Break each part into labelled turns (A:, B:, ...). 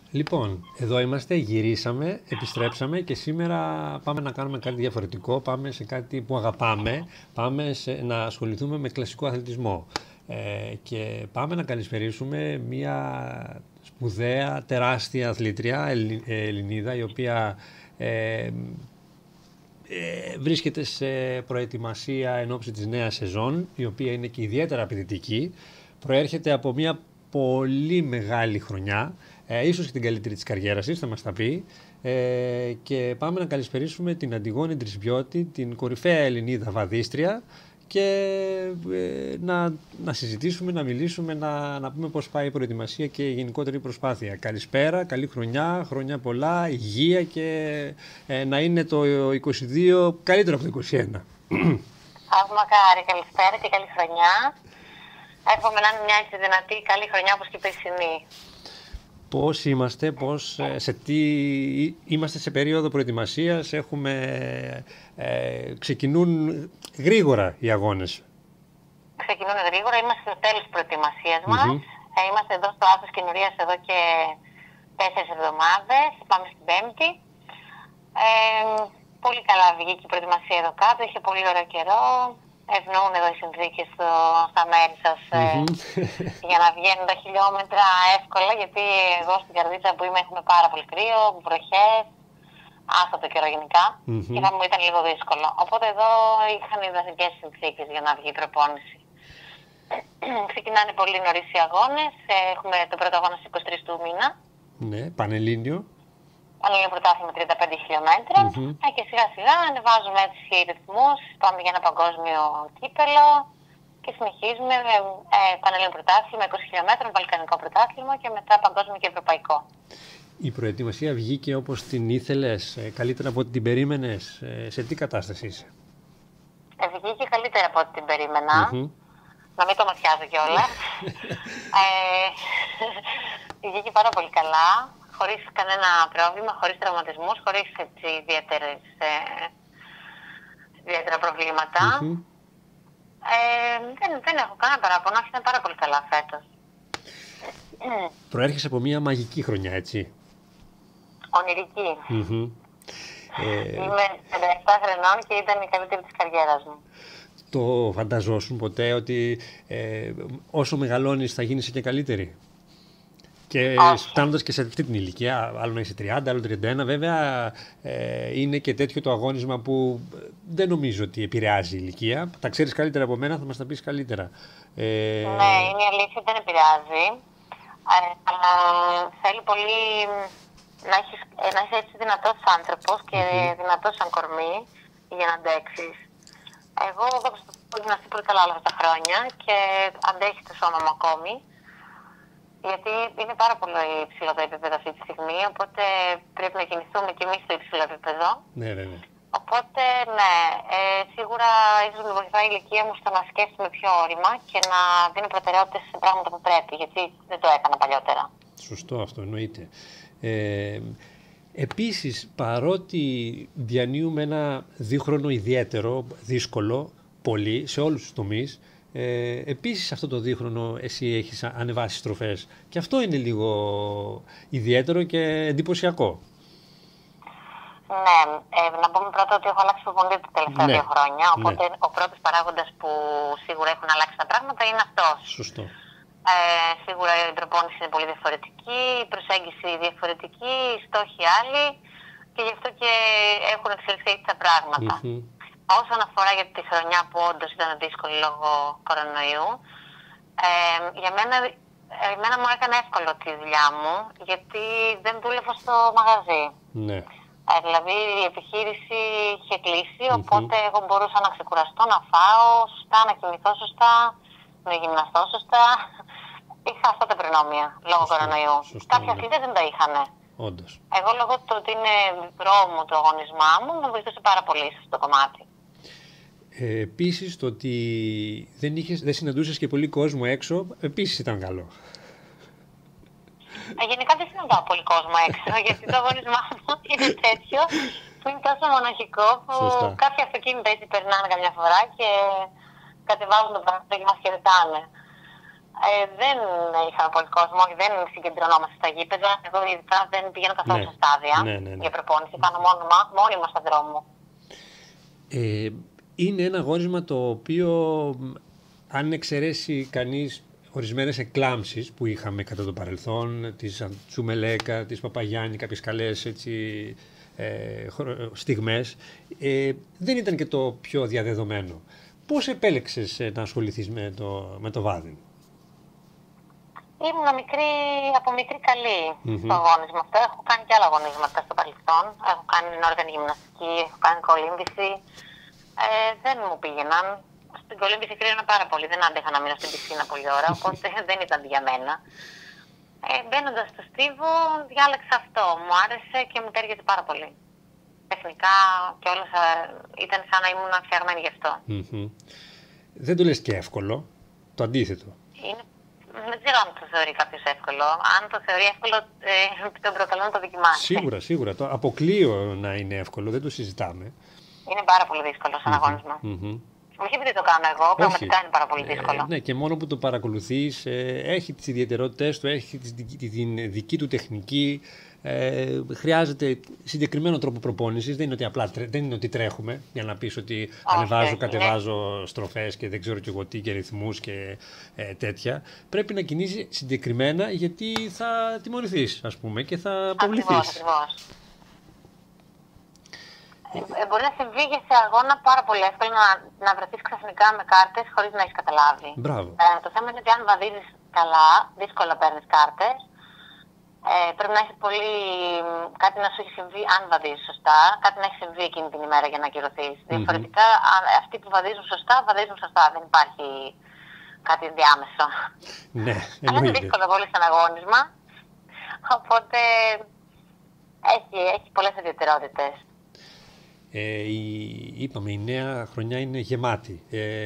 A: Λοιπόν, εδώ είμαστε, γυρίσαμε, επιστρέψαμε και σήμερα πάμε να κάνουμε κάτι διαφορετικό, πάμε σε κάτι που αγαπάμε, πάμε να ασχοληθούμε με κλασικό αθλητισμό και πάμε να καλησπερίσουμε μια σπουδαία, τεράστια αθλήτρια, Ελληνίδα, η οποία βρίσκεται σε προετοιμασία εν ώψη της νέας σεζόν, η οποία είναι και ιδιαίτερα απαιτητική, προέρχεται από μια πολύ μεγάλη χρονιά, ίσως και την καλύτερη της καριέρας της, θα μας τα πει, και πάμε να καλησπερίσουμε την Αντιγόνη Τρισβιώτη, την κορυφαία Ελληνίδα βαδίστρια και να συζητήσουμε, να μιλήσουμε, να πούμε πώς πάει η προετοιμασία και η γενικότερη προσπάθεια. Καλησπέρα, καλή χρονιά, χρόνια πολλά, υγεία και να είναι το 22 καλύτερο από το 21.
B: Μακάρι, καλησπέρα και καλή χρονιά. Εύχομαι να είναι μια έτσι δυνατή καλή χρονιά όπως και η περσινή.
A: Πώς είμαστε, είμαστε σε περίοδο προετοιμασίας, ξεκινούν γρήγορα οι αγώνες.
B: Ξεκινούν γρήγορα, είμαστε στο τέλος της προετοιμασίας μας. Είμαστε εδώ στο Άθος Κινουρίας εδώ και 4 εβδομάδες, πάμε στην Πέμπτη. Πολύ καλά βγήκε η προετοιμασία εδώ κάτω, είχε πολύ ωραίο καιρό. Ευνοούν εδώ οι συνθήκες στα μέρη σας για να βγαίνουν τα χιλιόμετρα εύκολα, γιατί εγώ στην Καρδίτσα που είμαι έχουμε πάρα πολύ κρύο, βροχές, άστατο καιρό γενικά και θα μου ήταν λίγο δύσκολο. Οπότε εδώ είχαν ιδανικές συνθήκες για να βγει η προπόνηση. Ξεκινάνε πολύ νωρίς οι αγώνες, έχουμε το πρώτο αγώνα στις 23 του μήνα.
A: Ναι, Πανελλήνιο.
B: Πανελλήνιο πρωτάθλημα 35 χιλιόμετρα και σιγά σιγά ανεβάζουμε έτσι ρυθμούς, πάμε για ένα παγκόσμιο κύπελο και συνεχίζουμε Πανελλήνιο πρωτάθλημα 20 χιλιόμετρων, Βαλκανικό πρωτάθλημα και μετά παγκόσμιο και ευρωπαϊκό.
A: Η προετοιμασία βγήκε όπως την ήθελες, καλύτερα από ό,τι την περίμενες, σε τι κατάσταση είσαι?
B: Βγήκε καλύτερα από ό,τι την περίμενα, να μην το ματιάζω κιόλας. Βγήκε πάρα πολύ καλά. Χωρίς κανένα πρόβλημα, χωρίς τραυματισμούς, χωρίς ιδιαίτερα προβλήματα. Δεν έχω κανένα παράπονο, ήταν πάρα πολύ καλά φέτος.
A: Προέρχεσαι από μια μαγική χρονιά, έτσι?
B: Ονειρική. Είμαι 57 χρονών και ήταν η καλύτερη της καριέρας μου.
A: Το φανταζόσουν ποτέ ότι όσο μεγαλώνεις θα γίνεις και καλύτερη? Και φτάνοντας και σε αυτή την ηλικία, άλλο να είσαι 30, άλλο 31, βέβαια είναι και τέτοιο το αγώνισμα που δεν νομίζω ότι επηρεάζει η ηλικία. Τα ξέρεις καλύτερα από μένα, θα μας τα πεις καλύτερα.
B: Ναι, είναι η αλήθεια, δεν επηρεάζει. Αλλά θέλει πολύ να είσαι έτσι δυνατός άνθρωπος και δυνατός σαν κορμί για να αντέξεις. Εγώ έχω γυμναστεί πολύ καλά όλα αυτά τα χρόνια και αντέχει το σώμα μου ακόμη. Γιατί είναι πάρα πολύ υψηλό το επίπεδο αυτή τη στιγμή, οπότε πρέπει να κινηθούμε και εμείς στο υψηλό επίπεδο.
A: Ναι, βέβαια.
B: Οπότε, ναι, σίγουρα ίσως με βοηθάει η ηλικία μου στο να σκέφτομαι πιο όρημα και να δίνω προτεραιότητες σε πράγματα που πρέπει, γιατί δεν το έκανα παλιότερα.
A: Σωστό αυτό, εννοείται. Επίσης, παρότι διανύουμε ένα δίχρονο ιδιαίτερο, δύσκολο, πολύ, σε όλους τους τομείς, επίσης αυτό το δίχρονο εσύ έχεις ανεβάσει στροφές και αυτό είναι λίγο ιδιαίτερο και εντυπωσιακό.
B: Ναι, να πούμε πρώτα ότι έχω αλλάξει προπονητή τα τελευταία 2 χρόνια, οπότε ο πρώτος παράγοντας που σίγουρα έχουν αλλάξει τα πράγματα είναι αυτός.
A: Σωστό.
B: Σίγουρα η προπόνηση είναι πολύ διαφορετική, η προσέγγιση διαφορετική, οι στόχοι άλλοι και γι' αυτό και έχουν εξελιχθεί έτσι τα πράγματα. Όσον αφορά για τη χρονιά που όντως ήταν δύσκολη λόγω κορονοϊού, για μένα μου έκανε εύκολο τη δουλειά μου, γιατί δεν δούλευα στο μαγαζί.
A: Ναι.
B: Δηλαδή η επιχείρηση είχε κλείσει, οπότε εγώ μπορούσα να ξεκουραστώ, να φάω σωστά, να κοιμηθώ σωστά, να γυμναστώ σωστά. Είχα αυτά τα προνόμια λόγω κορονοϊού. Κάποιοι αθλητές δεν τα είχαν.
A: Όντως.
B: Εγώ λόγω του ότι είναι μικρό μου το αγωνισμά μου, με βοηθούσε πάρα πολύ σε αυτό το κομμάτι.
A: Επίσης, το ότι δεν συναντούσες και πολύ κόσμο έξω, επίσης ήταν καλό.
B: Γενικά δεν συναντάω πολύ κόσμο έξω, γιατί το αγωνισμά μου είναι τέτοιο που είναι τόσο μοναχικό που κάποια αυτοκίνητα έτσι περνάνε καμιά φορά και κατεβάζουν το πράγμα και μας χαιρετάνε. Δεν είχαμε πολύ κόσμο, δεν συγκεντρωνόμαστε στα γήπεδα. Εγώ ειδικά δεν πηγαίνω καθόλου στα στάδια για προπόνηση. Κάνω μόνη μας στον δρόμο.
A: Είναι ένα αγώνισμα το οποίο, αν εξαιρέσει κανείς ορισμένες εκλάμψεις που είχαμε κατά το παρελθόν, της Τσουμελέκα, της Παπαγιάννη, κάποιες καλές έτσι, στιγμές, δεν ήταν και το πιο διαδεδομένο. Πώς επέλεξες να ασχοληθείς με το βάδιν?
B: Ήμουν από μικρή καλή στο αγώνισμα αυτό. Έχω κάνει και άλλα αγωνίσματα στο παρελθόν. Έχω κάνει όργανη γυμναστική, έχω κάνει κολύμβηση. Δεν μου πήγαιναν. Στην κολύμβηση κρύωνα πάρα πολύ. Δεν άντεχα να μείνω στην πισίνα πολλή ώρα, οπότε δεν ήταν για μένα. Μπαίνοντας στο στίβο, διάλεξα αυτό. Μου άρεσε και μου τέριαζε πάρα πολύ. Τεχνικά και όλα ήταν σαν να ήμουν φτιαγμένη γι' αυτό.
A: Δεν το λες και εύκολο, το αντίθετο.
B: Δεν ξέρω αν το θεωρεί κάποιος εύκολο. Αν το θεωρεί εύκολο, τον προκαλώ να το δοκιμάσει.
A: Σίγουρα. Το αποκλείω να είναι εύκολο, δεν το συζητάμε.
B: Είναι πάρα πολύ δύσκολο σαν αγώνισμα. Όχι επειδή το κάνω εγώ, πραγματικά είναι πάρα πολύ δύσκολο.
A: Ναι, και μόνο που το παρακολουθείς, έχει τις ιδιαιτερότητες του, έχει την δική του τεχνική. Χρειάζεται συγκεκριμένο τρόπο προπόνησης. Δεν είναι ότι τρέχουμε για να πεις ότι ανεβάζω, κατεβάζω στροφές και δεν ξέρω και εγώ τι και ρυθμούς και τέτοια. Πρέπει να κινείσαι συγκεκριμένα, γιατί θα τιμωρηθείς, ας πούμε, και θα αποβληθείς.
B: Ακριβώς. Μπορεί να συμβεί και σε αγώνα πάρα πολύ εύκολα να βρεθείς ξαφνικά με κάρτες χωρίς να έχεις καταλάβει.
A: Μπράβο.
B: Το θέμα είναι ότι αν βαδίζεις καλά, δύσκολα παίρνεις κάρτες. Πρέπει να έχει κάτι να σου έχει συμβεί, αν βαδίζεις σωστά, κάτι να έχει συμβεί εκείνη την ημέρα για να ακυρωθείς. Διαφορετικά, αυτοί που βαδίζουν σωστά, δεν υπάρχει κάτι ενδιάμεσο.
A: Ναι,
B: αλλά είναι δύσκολο πολύ σαν αγώνισμα, οπότε έχει πολλές ιδιαιτερότητες.
A: Είπαμε, η νέα χρονιά είναι γεμάτη.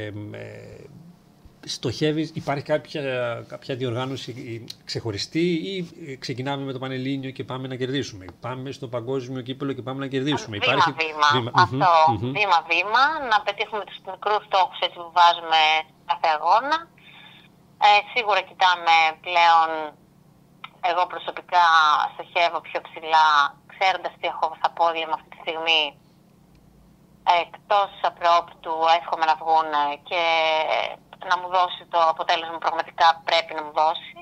A: Στοχεύεις, υπάρχει κάποια διοργάνωση ξεχωριστή ή ξεκινάμε με το Πανελλήνιο και πάμε να κερδίσουμε? Πάμε στο παγκόσμιο κύπελλο και πάμε να κερδίσουμε?
B: Βήμα-βήμα, να πετύχουμε τους μικρούς στόχους έτσι που βάζουμε κάθε αγώνα. Σίγουρα κοιτάμε πλέον, εγώ προσωπικά στοχεύω πιο ψηλά, ξέροντας τι έχω στα πόδια μου αυτή τη στιγμή. Εκτός απρόπτου εύχομαι να βγουν και να μου δώσει το αποτέλεσμα που πραγματικά πρέπει να μου δώσει.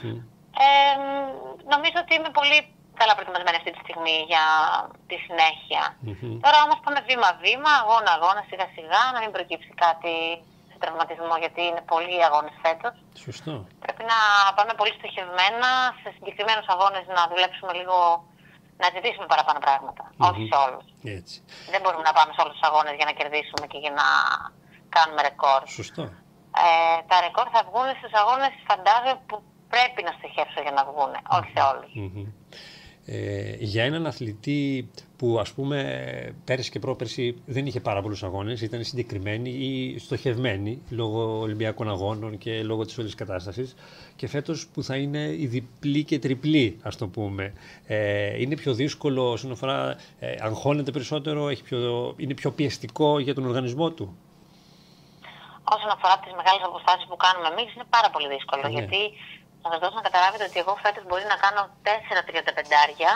B: Νομίζω ότι είμαι πολύ καλά προετοιμασμένη αυτή τη στιγμή για τη συνέχεια. Τώρα όμως πάμε βήμα-βήμα, αγώνα-αγώνα, σιγά-σιγά, να μην προκύψει κάτι σε τραυματισμό, γιατί είναι πολλοί αγώνες φέτος.
A: Σωστό.
B: Πρέπει να πάμε πολύ στοχευμένα σε συγκεκριμένους αγώνες, να δουλέψουμε λίγο, να ζητήσουμε παραπάνω πράγματα. Όχι σε όλους.
A: Έτσι.
B: Δεν μπορούμε να πάμε σε όλους τους αγώνες για να κερδίσουμε και για να κάνουμε ρεκόρ.
A: Σωστό.
B: Τα ρεκόρ θα βγουν στους αγώνες, φαντάζομαι, που πρέπει να στοχεύσω για να βγουν, όχι σε όλους.
A: Για έναν αθλητή που, ας πούμε, πέρυσι και πρόπερσι δεν είχε πάρα πολλούς αγώνες, ήταν συγκεκριμένοι ή στοχευμένοι λόγω Ολυμπιακών αγώνων και λόγω της όλης κατάστασης, και φέτος που θα είναι η διπλή και τριπλή, ας το πούμε, είναι πιο δύσκολο όσον αφορά, αγχώνεται περισσότερο, είναι πιο πιεστικό για τον οργανισμό του?
B: Όσον αφορά τις μεγάλες αποστάσεις που κάνουμε εμείς, είναι πάρα πολύ δύσκολο. Γιατί θα σας δώσω να καταλάβετε ότι εγώ φέτος μπορεί να κάνω 4 35άρια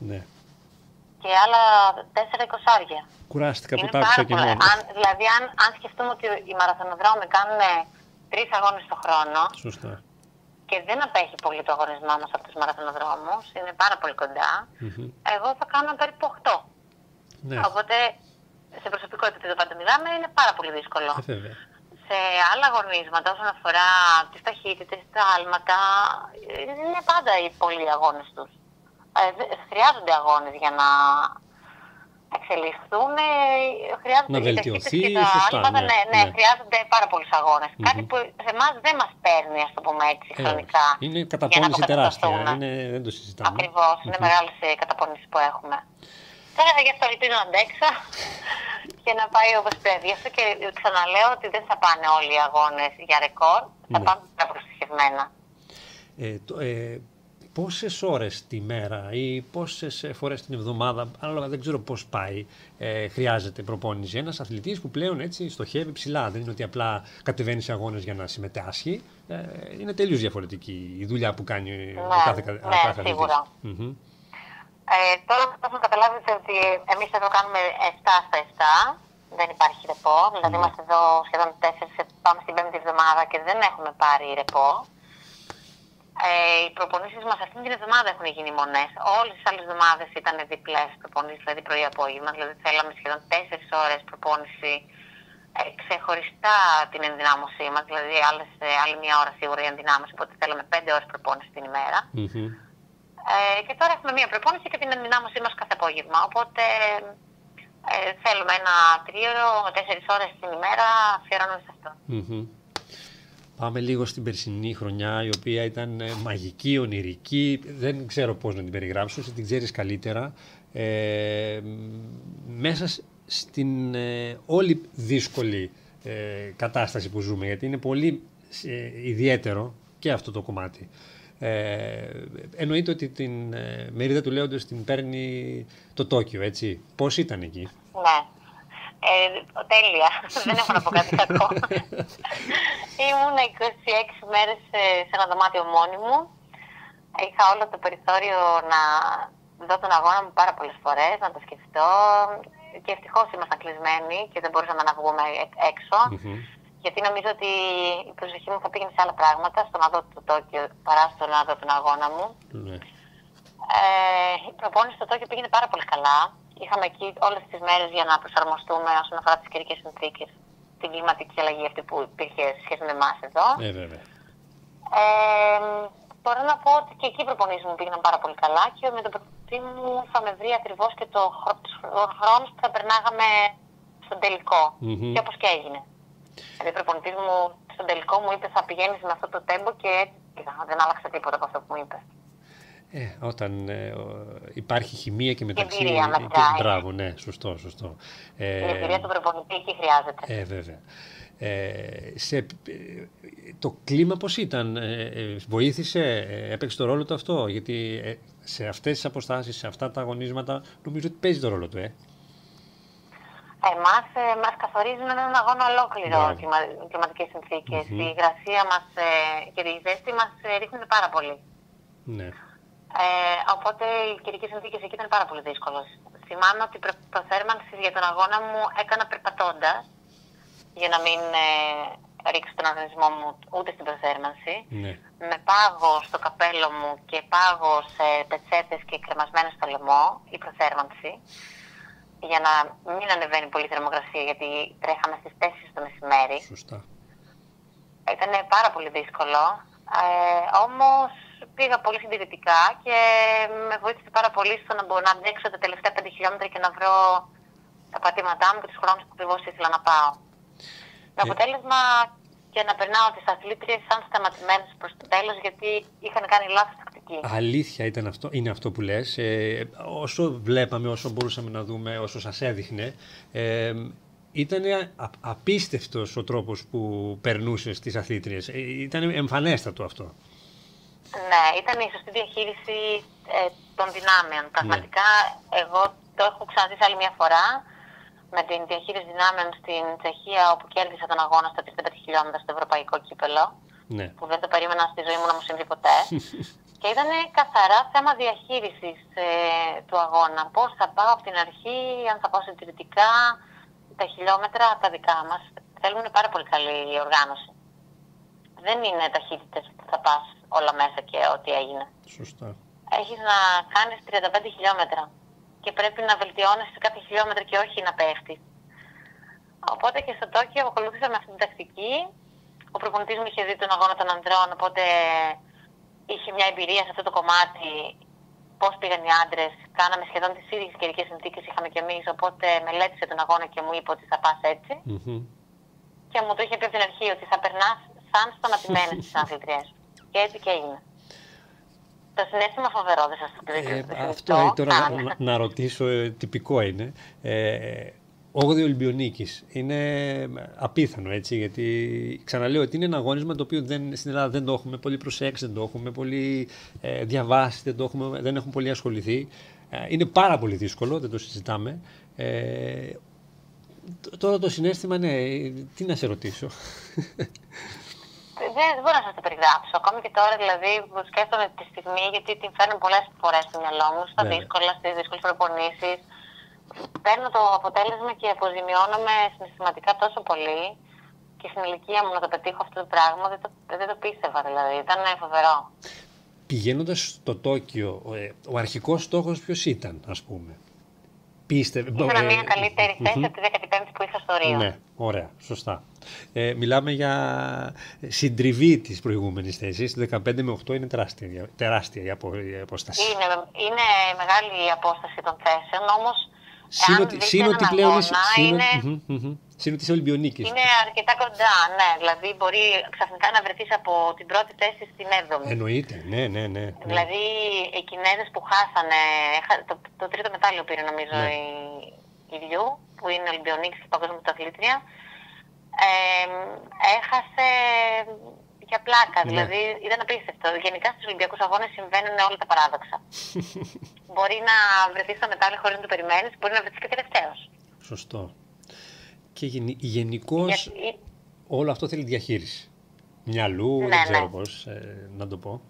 B: και άλλα 4 20άρια.
A: Κουράστηκα που τα άκουσα και μόνο.
B: Δηλαδή, αν σκεφτούμε ότι οι μαραθωνοδρόμοι κάνουν 3 αγώνες το χρόνο.
A: Σωστά.
B: Και δεν απέχει πολύ το αγωνισμά μας από τους μαραθωνοδρόμους, είναι πάρα πολύ κοντά. Εγώ θα κάνω περίπου 8. Οπότε, σε προσωπικό επίπεδο πάντα μιλάμε, είναι πάρα πολύ δύσκολο. Σε άλλα αγωνίσματα, όσον αφορά τις ταχύτητες, τα άλματα, είναι πάντα οι πολλοί αγώνες τους. Χρειάζονται αγώνες για να εξελιχθούν, χρειάζονται
A: να βελτιωθεί,
B: και τα άλματα, χρειάζονται πάρα πολλούς αγώνες. Κάτι που σε εμάς δεν μας παίρνει, ας το πούμε έτσι, χρονικά.
A: Είναι καταπώνηση τεράστια, δεν το συζητάμε.
B: Ακριβώς, είναι μεγάλες οι καταπώνησεις που έχουμε. Τώρα γι' αυτό ελπίζω να αντέξω και να πάει όπως πρέπει. Γι' αυτό και ξαναλέω ότι δεν θα πάνε όλοι οι αγώνες για ρεκόρ, θα πάνε πιο προστιχευμένα.
A: πόσες ώρες τη μέρα ή πόσες φορές την εβδομάδα, ανάλογα δεν ξέρω πώς πάει, χρειάζεται προπόνηση? Ένας αθλητής που πλέον έτσι στοχεύει ψηλά, δεν είναι ότι απλά κατεβαίνει σε αγώνες για να συμμετάσχει, είναι τελείως διαφορετική η δουλειά που κάνει ο κάθε αθλητής.
B: Σίγουρα. Τώρα θα καταλάβετε ότι εμείς εδώ κάνουμε 7 στα 7, δεν υπάρχει ρεπό, δηλαδή είμαστε εδώ σχεδόν 4, πάμε στην 5η εβδομάδα και δεν έχουμε πάρει ρεπό. Οι προπονήσεις μας αυτήν την εβδομάδα έχουν γίνει μονές. Όλες τις άλλες εβδομάδες ήταν διπλές προπονήσεις, δηλαδή πρωί-απόγευμα. Δηλαδή θέλαμε σχεδόν 4 ώρες προπόνηση ξεχωριστά την ενδυνάμωσή μας. Δηλαδή άλλη μια ώρα σίγουρα η ενδυνάμωση, οπότε θέλαμε 5 ώρες προπόνηση την ημέρα. Και τώρα έχουμε μια προπόνηση και την ενδυνάμωσή μας κάθε απόγευμα. Οπότε θέλουμε ένα 3ωρο, 4 ώρες την ημέρα αφιερώνουμε σε αυτό.
A: Πάμε λίγο στην περσινή χρονιά, η οποία ήταν μαγική, ονειρική. Δεν ξέρω πώς να την περιγράψω, εσύ την ξέρεις καλύτερα. Μέσα στην όλη δύσκολη κατάσταση που ζούμε, γιατί είναι πολύ ιδιαίτερο και αυτό το κομμάτι. Εννοείται ότι την μερίδα του λέοντος την παίρνει το Τόκιο, έτσι. Πώς ήταν εκεί?
B: Ναι. Τέλεια. Δεν έχω να πω κάτι κακό. Ήμουν 26 μέρες σε ένα δωμάτιο μόνη μου. Είχα όλο το περιθώριο να δω τον αγώνα μου πάρα πολλές φορές, να το σκεφτώ. Και ευτυχώς ήμασταν κλεισμένοι και δεν μπορούσαμε να βγούμε έξω. Γιατί νομίζω ότι η προσοχή μου θα πήγαινε σε άλλα πράγματα, στο να δω το Τόκιο παρά στο να δω τον αγώνα μου. Η προπόνηση στο Τόκιο πήγαινε πάρα πολύ καλά. Είχαμε εκεί όλες τις μέρες για να προσαρμοστούμε όσον αφορά τις καιρικές συνθήκες, την κλιματική αλλαγή αυτή που υπήρχε σε σχέση με εμάς εδώ.
A: Βέβαια.
B: Μπορώ να πω ότι και εκεί οι προπονήσεις μου πήγαιναν πάρα πολύ καλά και με τον προπονητή μου θα με βρει ακριβώς και τους χρόνους που θα περνάγαμε στον τελικό. Και όπως και έγινε. Δηλαδή, ο προπονητής μου στον τελικό μου είπε θα πηγαίνεις με αυτό το τέμπο και έτσι δεν άλλαξε τίποτα από αυτό που μου είπε.
A: Όταν υπάρχει χημεία και μεταξύ... Μπράβο, ναι, σωστό.
B: Η εμπειρία του προπονητή εκεί χρειάζεται.
A: Βέβαια. Το κλίμα πώς ήταν, βοήθησε, έπαιξε το ρόλο του αυτό? Γιατί σε αυτές τις αποστάσεις, σε αυτά τα αγωνίσματα, νομίζω ότι παίζει το ρόλο του,
B: Μας καθορίζουν έναν αγώνα ολόκληρο οι κλιματικές συνθήκες. Η υγρασία μας και η ζέστη μας ρίχνουν πάρα πολύ.
A: Ναι.
B: Οπότε οι καιρικές συνθήκες εκεί ήταν πάρα πολύ δύσκολες. Θυμάμαι ότι η προθέρμανση για τον αγώνα μου έκανα περπατώντας, για να μην ρίξω τον οργανισμό μου ούτε στην προθέρμανση.
A: Ναι.
B: Με πάγο στο καπέλο μου και πάγο σε πετσέτες και κρεμασμένο στο λαιμό, η προθέρμανση, για να μην ανεβαίνει πολύ η θερμοκρασία, γιατί τρέχαμε στις 4 το μεσημέρι.
A: Σωστά.
B: Ήταν πάρα πολύ δύσκολο, όμως πήγα πολύ συντηρητικά και με βοήθησε πάρα πολύ στο να μπορώ να αντέξω τα τελευταία 5 χιλιόμετρα και να βρω τα πατήματά μου και τους χρόνους που ακριβώς ήθελα να πάω. Με αποτέλεσμα και να περνάω τις αθλήτριες σαν σταματημένες προς το τέλος, γιατί είχαν κάνει λάθος τακτική.
A: Αλήθεια ήταν αυτό, είναι αυτό που λες. Όσο βλέπαμε, όσο μπορούσαμε να δούμε, όσο σας έδειχνε, ήταν απίστευτος ο τρόπος που περνούσες τις αθλήτριες. Ήταν εμφανέστατο αυτό.
B: Ναι, ήταν η σωστή διαχείριση των δυνάμεων. Πραγματικά, εγώ το έχω ξαναζήσει άλλη μια φορά με την διαχείριση δυνάμεων στην Τσεχία, όπου κέρδισα τον αγώνα στα 35 χιλιόμετρα στο ευρωπαϊκό κύπελο.
A: Ναι. Που
B: δεν το περίμενα στη ζωή μου να μου συμβεί ποτέ. Και ήταν καθαρά θέμα διαχείρισης του αγώνα. Πώς θα πάω από την αρχή, αν θα πάω συντηρητικά, τα χιλιόμετρα τα δικά μας. Θέλουν πάρα πολύ καλή οργάνωση. Δεν είναι ταχύτητες που θα πας όλα μέσα και ό,τι έγινε.
A: Σωστά.
B: Έχεις να κάνεις 35 χιλιόμετρα και πρέπει να βελτιώνεις σε κάποια χιλιόμετρα και όχι να πέφτεις. Οπότε και στο Τόκιο ακολούθησα με αυτή την τακτική. Ο προπονητής μου είχε δει τον αγώνα των ανδρών, οπότε είχε μια εμπειρία σε αυτό το κομμάτι. Πώς πήγαν οι άντρες, κάναμε σχεδόν τις ίδιες καιρικές συνθήκες, είχαμε κι εμείς. Οπότε μελέτησε τον αγώνα και μου είπε ότι θα πας έτσι. Και μου το είχε πει από την αρχή ότι θα περνάς σαν σταματημένες τις αθλητριές. Και έτσι και έγινε. Το συνέστημα φοβερό, δεν σας το πει.
A: Αυτό τώρα να ρωτήσω, τυπικό είναι. 8η Ολυμπιονίκης. Είναι απίθανο, έτσι, γιατί ξαναλέω ότι είναι ένα αγώνισμα το οποίο στην Ελλάδα δεν το έχουμε πολύ προσέξει, δεν το έχουμε πολύ διαβάσει, δεν έχουμε πολύ ασχοληθεί. Είναι πάρα πολύ δύσκολο, δεν το συζητάμε. Τώρα το συναίσθημα, ναι, τι να σε ρωτήσω.
B: Δεν μπορώ να σας το περιγράψω. Ακόμη και τώρα, δηλαδή, που σκέφτομαι τη στιγμή, γιατί την φέρνω πολλές φορές στο μυαλό μου, στα δύσκολα, στις δύσκολες προπονήσεις. Παίρνω το αποτέλεσμα και αποζημιώνομαι συναισθηματικά τόσο πολύ. Και στην ηλικία μου να το πετύχω αυτό το πράγμα, δεν το πίστευα, δηλαδή. Ήταν φοβερό.
A: Πηγαίνοντας στο Τόκιο, ο αρχικός στόχος ποιος ήταν, ας πούμε?
B: Ήθελα μια καλύτερη θέση από τη 15η που είχα στο Ρίο.
A: Ναι, ωραία, σωστά. Μιλάμε για συντριβή της προηγούμενης θέσης. 15 με 8 είναι τεράστια η απόσταση.
B: Είναι μεγάλη η απόσταση των θέσεων, όμως
A: Σύνοτι πλέον Σύνοτι της Ολυμπιονίκης.
B: Είναι αρκετά κοντά, ναι. Δηλαδή μπορεί ξαφνικά να βρεθείς από την πρώτη θέση στην 7η.
A: Εννοείται, ναι.
B: Δηλαδή οι Κινέζες που χάσανε, το τρίτο μετάλλιο πήρε νομίζω η Λιού, που είναι Ολυμπιονίκης και παγκόσμια πρωταθλήτρια, έχασε για πλάκα. Ναι. Δηλαδή ήταν απίστευτο. Γενικά στους Ολυμπιακούς Αγώνες συμβαίνουν όλα τα παράδοξα. Μπορεί να βρεθείς στο μετάλλιο χωρίς να το περιμένεις, μπορεί να βρεθείς και τελευταίος.
A: Σωστό. Και γενικώς όλο αυτό θέλει διαχείριση. Μυαλού, δεν ξέρω πώς να το πω.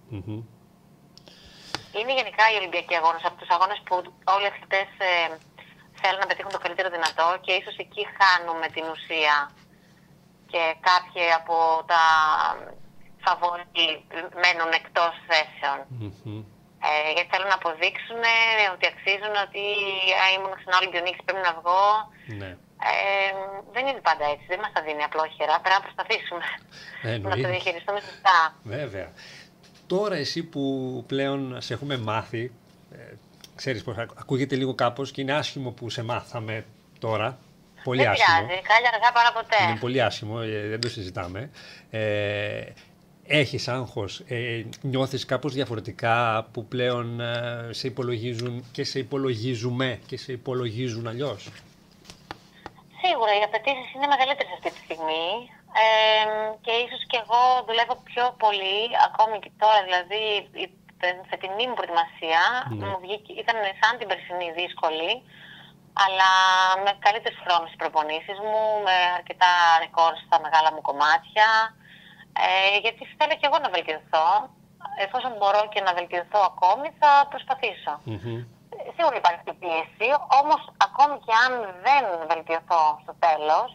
B: Είναι γενικά οι Ολυμπιακοί Αγώνες, από τους αγώνες που όλοι οι αθλητές θέλουν να πετύχουν το καλύτερο δυνατό και ίσως εκεί χάνουμε την ουσία και κάποιοι από τα φαβόρι μένουν εκτός θέσεων. Γιατί θέλουν να αποδείξουν ότι αξίζουν, ότι ήμουν ξανά Ολυμπιονίκης, πρέπει να βγω. Ναι. Δεν είναι πάντα έτσι, δεν μας τα δίνει απλόχερα, πρέπει να προσπαθήσουμε να το διαχειριστούμε σωστά.
A: Βέβαια. Τώρα εσύ που πλέον σε έχουμε μάθει, ξέρεις πως ακούγεται λίγο κάπως και είναι άσχημο που σε μάθαμε τώρα. Πολύ
B: δεν
A: άσχημο.
B: Πειράζει, κάλλια αργά παρά ποτέ.
A: Είναι πολύ άσχημο, δεν το συζητάμε. Έχεις άγχος, νιώθεις κάπως διαφορετικά που πλέον σε υπολογίζουν και σε υπολογίζουμε και σε υπολογίζουν αλλιώς?
B: Σίγουρα οι απαιτήσεις είναι μεγαλύτερες αυτή τη στιγμή και ίσως και εγώ δουλεύω πιο πολύ, ακόμη και τώρα, δηλαδή η φετινή μου προετοιμασία μου βγήκε, ήταν σαν την περσινή δύσκολη, αλλά με καλύτερους χρόνους στις προπονήσεις μου, με αρκετά ρεκόρ στα μεγάλα μου κομμάτια, γιατί θέλω και εγώ να βελτιωθώ. Εφόσον μπορώ και να βελτιωθώ ακόμη, θα προσπαθήσω. Σίγουρα υπάρχει και πίεση, όμως ακόμη και αν δεν βελτιωθώ στο τέλος,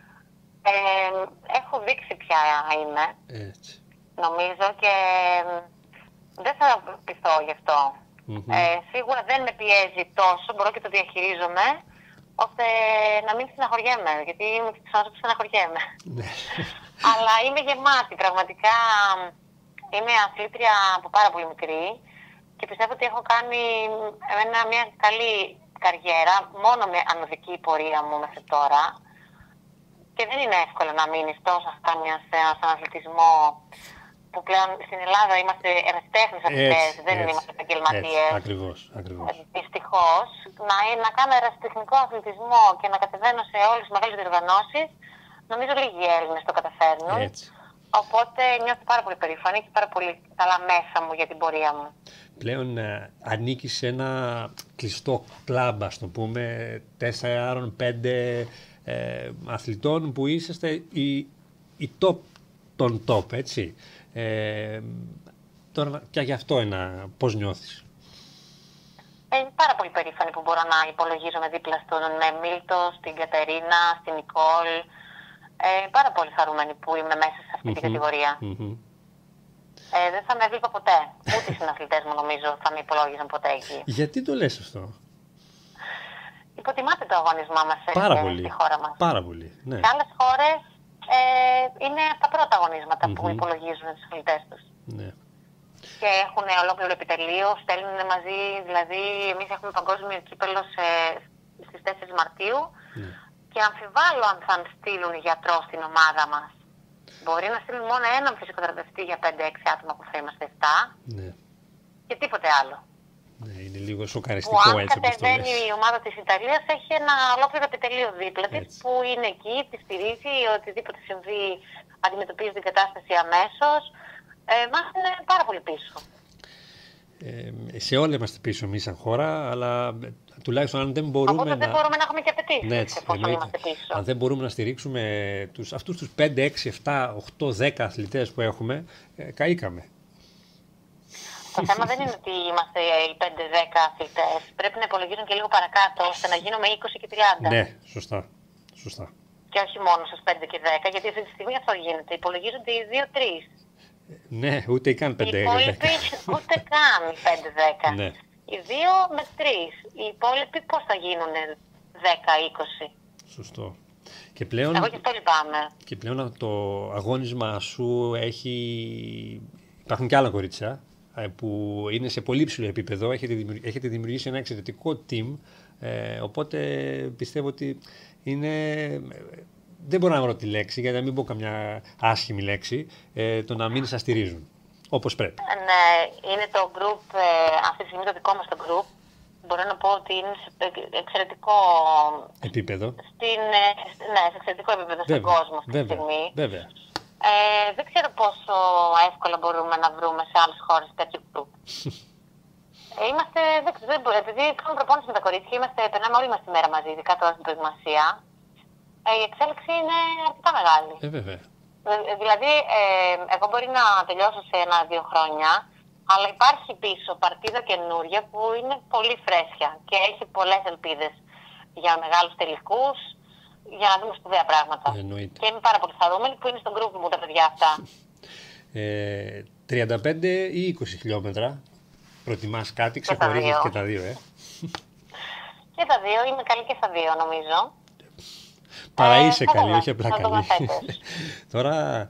B: έχω δείξει ποια είμαι, νομίζω, και δεν θα πειθώ γι' αυτό. Σίγουρα δεν με πιέζει τόσο, μπορώ και το διαχειρίζομαι, ώστε να μην στεναχωριέμαι, γιατί είμαι ξανά που στεναχωριέμαι. Αλλά είμαι γεμάτη, πραγματικά είμαι αθλήτρια από πάρα πολύ μικρή και πιστεύω ότι έχω κάνει μια καλή καριέρα, μόνο με ανωδική πορεία μου μέχρι τώρα. Και δεν είναι εύκολο να μείνεις τόσα χρόνια στον αθλητισμό, που πλέον στην Ελλάδα είμαστε ερασιτέχνες αθλητές, δεν είμαστε επαγγελματίες.
A: Ακριβώς.
B: Δυστυχώς, να κάνω ερασιτεχνικό αθλητισμό και να κατεβαίνω σε όλες τις μεγάλες διοργανώσεις, νομίζω λίγοι Έλληνες το καταφέρνουν. Οπότε νιώθω πάρα πολύ περήφανη και πάρα πολύ καλά μέσα μου για την πορεία μου.
A: Πλέον ανήκεις σε ένα κλειστό κλαμπ, ας το πούμε, 4-5 αθλητών που είσαστε οι top των top, έτσι. Τώρα και γι' αυτό πώς νιώθεις?
B: Πάρα πολύ περήφανη που μπορώ να υπολογίζομαι δίπλα στον Μίλτο, στην Κατερίνα, στην Νικόλ. Πάρα πολύ χαρούμενη που είμαι μέσα σε αυτή την κατηγορία. Δεν θα με έβλεπα ποτέ. Ούτε οι συναθλητές μου νομίζω θα με υπολόγιζαν ποτέ εκεί.
A: Γιατί το λες αυτό?
B: Υποτιμάται το αγωνισμά μας στη χώρα μας.
A: Πάρα πολύ, ναι.
B: Σε άλλες χώρες είναι τα πρώτα αγωνίσματα που υπολογίζουν τους αθλητές τους.
A: Ναι.
B: Και έχουν ολόκληρο επιτελείο, στέλνουν μαζί, δηλαδή εμείς έχουμε παγκόσμιο κύπελλο στις 4 Μαρτίου. Ναι. Και αμφιβάλλω αν θα στείλουν γιατρό στην ομάδα μας. Μπορεί να στείλουν μόνο έναν φυσικοθεραπευτή για 5-6 άτομα που θα είμαστε 7.
A: Ναι.
B: Και τίποτε άλλο.
A: Ναι, Είναι λίγο
B: Που
A: σοκαριστικό
B: αν
A: έτσι όπως το
B: κατεβαίνει
A: λες.
B: η ομάδα της Ιταλίας έχει ένα ολόκληρο επιτελείο δίπλα της που είναι εκεί, τη στηρίζει, οτιδήποτε συμβεί αντιμετωπίζει την κατάσταση αμέσως. Μας είναι πάρα πολύ πίσω.
A: Σε όλα είμαστε πίσω εμείς σαν χώρα, αλλά τουλάχιστον αν δεν μπορούμε
B: Οπότε δεν μπορούμε να έχουμε και απαιτήσεις
A: Ναι, έτσι,
B: εφόσον
A: εννοείται.
B: είμαστε πίσω.
A: Αν δεν μπορούμε να στηρίξουμε αυτούς τους 5, 6, 7, 8, 10 αθλητές που έχουμε, καήκαμε.
B: Το θέμα δεν είναι ότι είμαστε οι 5-10 αθλητές. Πρέπει να υπολογίζουν και λίγο παρακάτω, ώστε να γίνουμε 20 και 30.
A: Ναι, σωστά.
B: Και όχι μόνο στους 5 και 10, γιατί αυτή τη στιγμή αυτό γίνεται. Υπολογίζονται οι 2-3.
A: Ναι, ούτε καν 5-10.
B: Οι υπόλοιποι ούτε καν οι 5-10.
A: Ναι.
B: Οι 2 με 3. Οι υπόλοιποι πώς θα γίνουν 10-20.
A: Σωστό. Και πλέον,
B: Εγώ και αυτό λυπάμαι.
A: και πλέον το αγώνισμα σου υπάρχουν και άλλα κορίτσια που είναι σε πολύ ψηλό επίπεδο. Έχετε δημιουργήσει ένα εξαιρετικό team. Οπότε πιστεύω ότι δεν μπορώ να βρω τη λέξη, γιατί να μην πω καμιά άσχημη λέξη, το να μην σας στηρίζουν όπως πρέπει.
B: Ναι, είναι το group, αυτή τη στιγμή το δικό μας το group. Μπορώ να πω ότι είναι σε εξαιρετικό
A: επίπεδο.
B: Ναι, σε εξαιρετικό επίπεδο στον κόσμο αυτή τη στιγμή.
A: Βέβαια.
B: Δεν ξέρω πόσο εύκολα μπορούμε να βρούμε σε άλλες χώρες τέτοιο group. Επειδή κάνουμε προπόνηση με τα κορίτσια, περνάμε όλη μας τη μέρα μαζί, ειδικά τώρα στην προετοιμασία. Η εξέλιξη είναι αρκετά μεγάλη.
A: Βέβαια.
B: Δηλαδή, εγώ μπορεί να τελειώσω σε 1-2 χρόνια, αλλά υπάρχει πίσω παρτίδα καινούρια που είναι πολύ φρέσκια και έχει πολλές ελπίδες για μεγάλους τελικούς, για να δούμε σπουδαία πράγματα.
A: Εννοείται.
B: Και είμαι πάρα πολύ χαρούμενη που είναι στο group μου τα παιδιά αυτά.
A: 35 ή 20 χιλιόμετρα. Προτιμάς κάτι, ξεχωρίζεις και τα δύο,
B: Και τα δύο, είμαι καλή και στα δύο νομίζω.
A: Παρά είσαι καλή, όχι απλά καλή. Τώρα,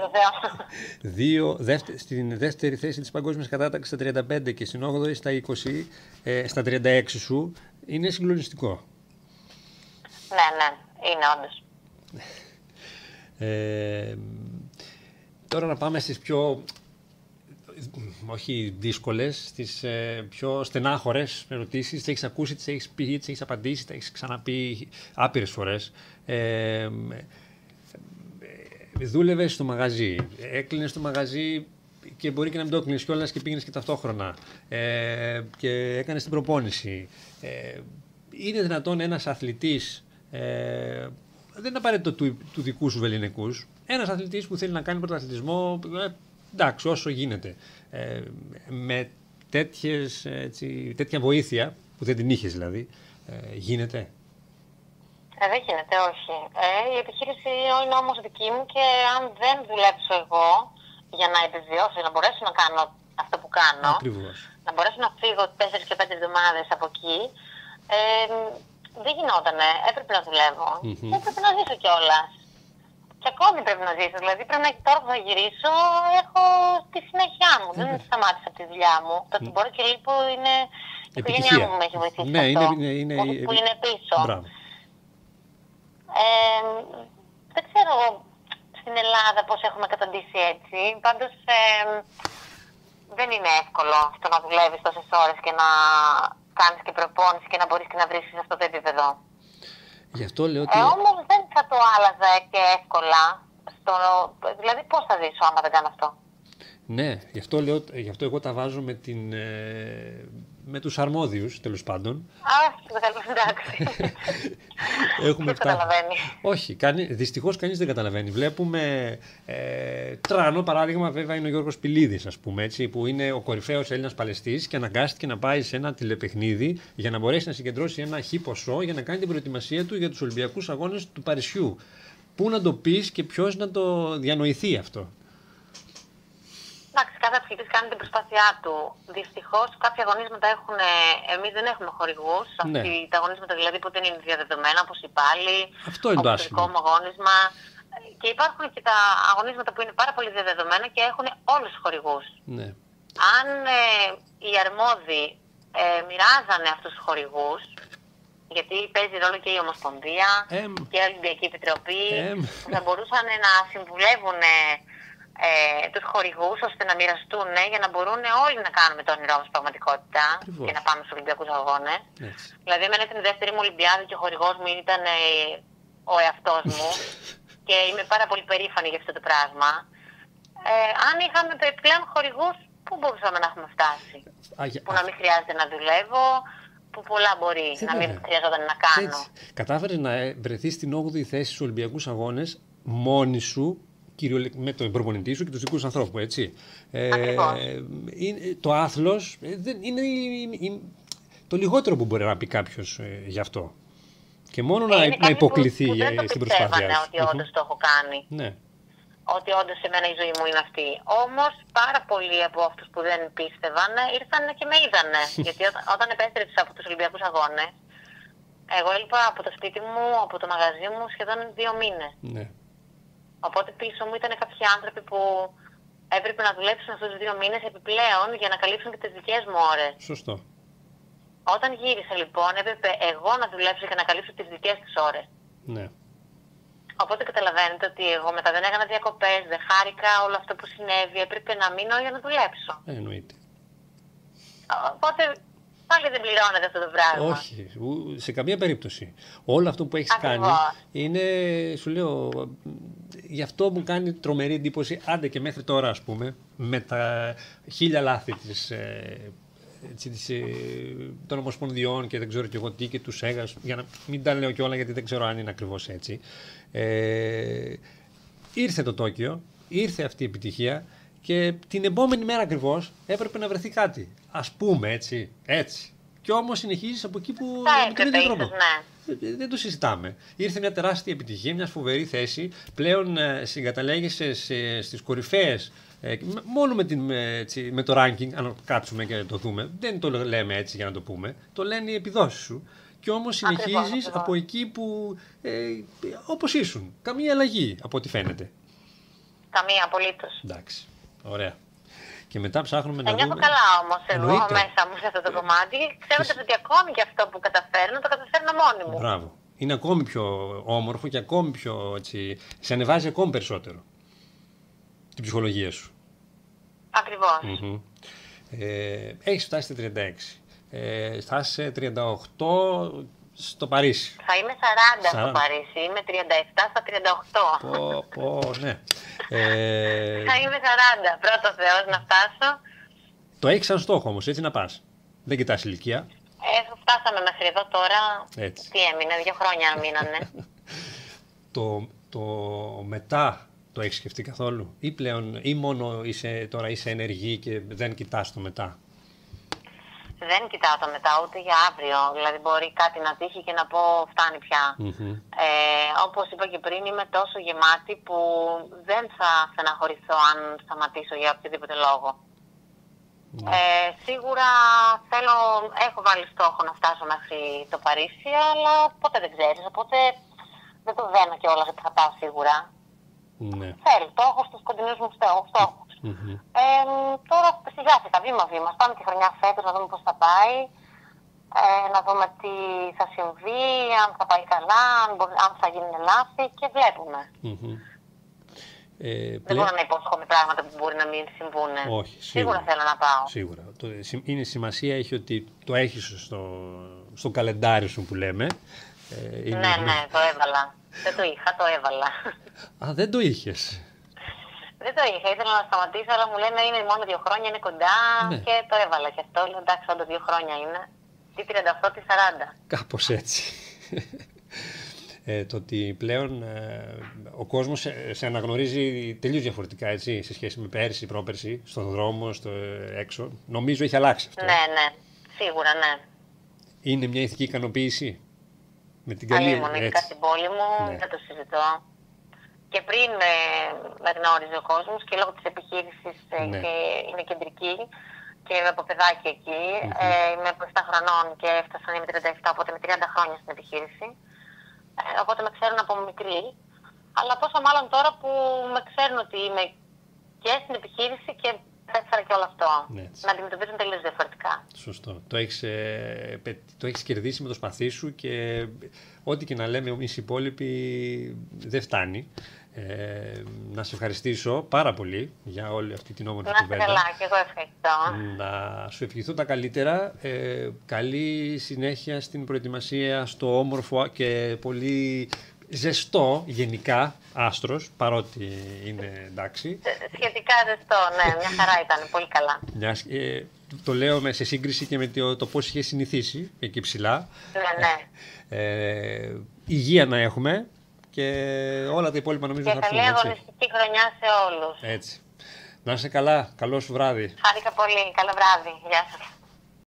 A: στην δεύτερη θέση της παγκόσμιας κατάταξης στα 35 και στην 8η στα 20, στα 36 σου, είναι συγκλονιστικό.
B: Ναι, είναι όντως.
A: Τώρα να πάμε στις πιο, όχι δύσκολες, στις πιο στενάχωρες ερωτήσεις. Τις έχεις ακούσει, τις έχεις πει, τις έχεις απαντήσει, τις έχεις ξαναπεί άπειρες φορές. Δούλευες στο μαγαζί, έκλεινες το μαγαζί και μπορεί και να μην το έκλεινες κιόλας και πήγαινες και ταυτόχρονα και έκανες την προπόνηση. Είναι δυνατόν ένας αθλητής, δεν είναι απαραίτητο του δικού σου βεληνικούς, ένας αθλητής που θέλει να κάνει πρωταθλητισμό, εντάξει, όσο γίνεται, με τέτοια βοήθεια, που δεν την είχες δηλαδή, γίνεται?
B: Δεν γίνεται, όχι. Η επιχείρηση είναι όμως δική μου και αν δεν δουλέψω εγώ για να επιβιώσω, για να μπορέσω να κάνω αυτό που κάνω,
A: Ακριβώς.
B: να μπορέσω να φύγω 4 και 5 εβδομάδες από εκεί, δεν γινότανε. Έπρεπε να δουλεύω. Και έπρεπε να ζήσω κιόλας. Και ακόμη πρέπει να ζήσω. Δηλαδή πρέπει να τώρα που θα γυρίσω, έχω τη συνέχεια μου. Δεν σταμάτησα από τη δουλειά μου. Το ότι μπορώ και λείπω είναι η οικογένειά μου με έχει βοηθήσει.
A: Ναι,
B: αυτό,
A: είναι
B: που είναι πίσω.
A: Μπράβο.
B: Δεν ξέρω στην Ελλάδα πώς έχουμε καταντήσει έτσι. Πάντως δεν είναι εύκολο αυτό να δουλεύεις τόσες ώρες και να κάνεις και προπόνηση και να μπορείς και να βρεις σε αυτό το επίπεδο.
A: Γι' αυτό λέω ότι...
B: Όμως δεν θα το άλλαζα και εύκολα. Δηλαδή πώς θα ζήσω άμα δεν κάνω αυτό.
A: Ναι, γι' αυτό εγώ τα βάζω με τους αρμόδιους, τέλος πάντων.
B: Εντάξει.
A: Έχουμε
B: Δεν καταλαβαίνει.
A: Όχι, δυστυχώς κανείς δεν καταλαβαίνει. Βλέπουμε τρανό παράδειγμα, βέβαια, είναι ο Γιώργος Πηλίδης, ας πούμε, έτσι, που είναι ο κορυφαίος Έλληνας παλαιστής και αναγκάστηκε να πάει σε ένα τηλεπαιχνίδι για να μπορέσει να συγκεντρώσει ένα χι ποσό για να κάνει την προετοιμασία του για τους Ολυμπιακούς Αγώνες του Παρισιού. Πού να το πεις και ποιος να το διανοηθεί αυτό?
B: Εντάξει, κάθε αθλητής κάνει την προσπάθειά του. Δυστυχώς κάποια αγωνίσματα εμείς δεν έχουμε χορηγούς.
A: Ναι.
B: Τα αγωνίσματα δηλαδή που δεν είναι διαδεδομένα, όπως οι πάλι,
A: Αυτό είναι το
B: όπως το δικό μου αγώνισμα. Και υπάρχουν και τα αγωνίσματα που είναι πάρα πολύ διαδεδομένα και έχουν όλους τους χορηγούς.
A: Ναι.
B: Αν οι αρμόδιοι μοιράζανε αυτούς τους χορηγούς, γιατί παίζει ρόλο και η Ομοσπονδία και η Ολυμπιακή Επιτροπή, θα μπορούσαν να συμβουλεύουν τους χορηγούς ώστε να μοιραστούν για να μπορούν όλοι να κάνουμε το όνειρό μας πραγματικότητα.
A: Ακριβώς.
B: Και να πάμε στους Ολυμπιακούς Αγώνες.
A: Έτσι.
B: Δηλαδή, εμένα ήταν η δεύτερη μου Ολυμπιάδα και ο χορηγός μου ήταν ο εαυτός μου και είμαι πάρα πολύ περήφανη για αυτό το πράγμα. Αν είχαμε επιπλέον χορηγούς, πού μπορούσαμε να έχουμε φτάσει? Που να μην χρειάζεται να δουλεύω, που πολλά μπορεί να μην χρειαζόταν να κάνω.
A: Κατάφερες να βρεθείς στην 8η θέση στους Ολυμπιακούς Αγώνες μόνη σου, με τον προπονητή σου και τους δικούς ανθρώπου, έτσι. Το άθλος είναι το λιγότερο που μπορεί να πει κάποιος γι' αυτό. Και μόνο να υποκληθεί στην προσπάθεια σου.
B: Ότι όντως το έχω κάνει.
A: Ναι.
B: Ότι όντως εμένα η ζωή μου είναι αυτή. Όμως πάρα πολλοί από αυτούς που δεν πίστευαν ήρθαν και με είδανε. Γιατί όταν επέστρεψα από τους Ολυμπιακούς Αγώνες, εγώ έλειπα από το σπίτι μου, από το μαγαζί μου σχεδόν 2 μήνες.
A: Ναι.
B: Οπότε πίσω μου ήταν κάποιοι άνθρωποι που έπρεπε να δουλέψουν αυτούς τους 2 μήνες επιπλέον για να καλύψουν και τις δικές μου ώρες.
A: Σωστό.
B: Όταν γύρισα λοιπόν έπρεπε εγώ να δουλέψω και να καλύψω τις δικές τους ώρες.
A: Ναι.
B: Οπότε καταλαβαίνετε ότι εγώ μετά δεν έκανα διακοπές, δεν χάρηκα όλο αυτό που συνέβη, έπρεπε να μείνω για να δουλέψω.
A: Εννοείται.
B: Οπότε πάλι δεν πληρώνεται αυτό το πράγμα.
A: Όχι, σε καμία περίπτωση. Όλο αυτό που έχεις κάνει είναι, σου λέω, γι' αυτό μου κάνει τρομερή εντύπωση, άντε και μέχρι τώρα ας πούμε, με τα 1000 λάθη των ομοσπονδιών και δεν ξέρω και εγώ τι και τους έγας, για να μην τα λέω κιόλα γιατί δεν ξέρω αν είναι ακριβώς έτσι. Ήρθε το Τόκιο, ήρθε αυτή η επιτυχία και την επόμενη μέρα ακριβώς έπρεπε να βρεθεί κάτι. Ας πούμε έτσι. Και όμως συνεχίζεις από εκεί που τον ίδιο τρόπο. Δεν το συζητάμε. Ήρθε μια τεράστια επιτυχία, μια φοβερή θέση. Πλέον συγκαταλέγεσαι στις κορυφαίες. Μόνο με το ranking, αν κάτσουμε και το δούμε, δεν το λέμε έτσι για να το πούμε, το λένε οι επιδόσεις σου. Και όμως συνεχίζεις από εκεί που όπως ήσουν. Καμία αλλαγή από ό,τι φαίνεται.
B: Καμία, απολύτως.
A: Εντάξει, ωραία. Και μετά ψάχνουμε να δούμε...
B: Νιώθω καλά όμως εγώ μέσα μου σε αυτό το κομμάτι, ξέροντας ότι ακόμη και αυτό που καταφέρνω, το καταφέρνω μόνη μου.
A: Μπράβο. Είναι ακόμη πιο όμορφο και ακόμη πιο, έτσι, σε ανεβάζει ακόμη περισσότερο την ψυχολογία σου.
B: Ακριβώς.
A: Έχεις φτάσει στα 36. Θα είσαι 38 στο Παρίσι.
B: Θα είμαι 40 στο Παρίσι. Είμαι 37 στα 38.
A: Ναι.
B: Θα είμαι 40. Πρώτο Θεός να φτάσω.
A: Το έχεις σαν στόχο όμως, έτσι να πας. Δεν κοιτάς ηλικία.
B: Φτάσαμε μέχρι εδώ τώρα.
A: Έτσι.
B: Τι έμεινε, 2 χρόνια μείνανε.
A: Το μετά το έχεις σκεφτεί καθόλου ή μόνο τώρα είσαι ενεργή και δεν κοιτάς το μετά?
B: Δεν κοιτάω το μετά ούτε για αύριο. Δηλαδή μπορεί κάτι να τύχει και να πω φτάνει πια. Όπως είπα και πριν, είμαι τόσο γεμάτη που δεν θα στεναχωρηθώ αν σταματήσω για οποιοδήποτε λόγο. Σίγουρα έχω βάλει στόχο να φτάσω μέχρι το Παρίσι, αλλά ποτέ δεν ξέρεις, οπότε δεν το δένω κιόλας ότι θα πάω σίγουρα.
A: Ναι.
B: Θέλω, το έχω στους κοντινούς μου στόχους. Τώρα σιγά σιγά, βήμα-βήμα, πάμε τη χρονιά φέτος να δούμε πώς θα πάει, να δούμε τι θα συμβεί, αν θα πάει καλά, αν θα γίνουν λάθη και βλέπουμε. Δεν μπορώ να υπόσχομαι πράγματα που μπορεί να μην συμβούν.
A: Όχι,
B: σίγουρα θέλω να πάω.
A: Σίγουρα. Είναι σημασία έχει ότι το έχεις στο καλεντάρι σου που λέμε.
B: Ναι, το έβαλα. Δεν το είχα, το έβαλα.
A: Α, δεν το είχες.
B: Δεν το είχα, ήθελα να σταματήσω, αλλά μου λένε είναι μόνο 2 χρόνια, είναι κοντά και το έβαλα και αυτό. Λέω εντάξει, όντως 2 χρόνια είναι. Τι 38, τι 40.
A: Κάπως έτσι. Το ότι πλέον ο κόσμος σε αναγνωρίζει τελείως διαφορετικά, έτσι, σε σχέση με πέρσι, πρόπερσι, στον δρόμο, έξω. Νομίζω έχει αλλάξει αυτό.
B: Ναι, σίγουρα, ναι.
A: Είναι μια ηθική ικανοποίηση. Με την καλή
B: ειδικά στην πόλη μου, δεν το συζητώ. Και πριν με γνώριζε ο κόσμος και λόγω της επιχείρησης και είναι κεντρική και από παιδάκι εκεί. Είμαι από 7 χρονών και έφτασα να είμαι 37, οπότε με 30 χρόνια στην επιχείρηση. Οπότε με ξέρουν από μικρή. Αλλά πόσο μάλλον τώρα που με ξέρουν ότι είμαι και στην επιχείρηση και έφερα και όλο αυτό. Να αντιμετωπίζουν τελείως διαφορετικά.
A: Σωστό. Το έχεις κερδίσει με το σπαθί σου και ό,τι και να λέμε εμείς οι υπόλοιποι δεν φτάνει. Να σε ευχαριστήσω πάρα πολύ για όλη αυτή την όμορφη
B: κουβέντα. Να είστε καλά, και εγώ ευχαριστώ.
A: Να σου ευχηθώ τα καλύτερα. Καλή συνέχεια στην προετοιμασία στο όμορφο και πολύ ζεστό γενικά άστρος, παρότι είναι εντάξει.
B: Σχετικά ζεστό, ναι, μια χαρά ήταν, πολύ καλά.
A: Το λέω σε σύγκριση και με το πώς είχε συνηθίσει εκεί ψηλά.
B: Ναι.
A: Υγεία να έχουμε και όλα τα υπόλοιπα νομίζω θα έρθουν.
B: Και καλή αγωνιστική χρονιά σε όλους.
A: Έτσι. Να είσαι καλά, καλό σου βράδυ.
B: Χάρηκα πολύ, καλό βράδυ, γεια σας.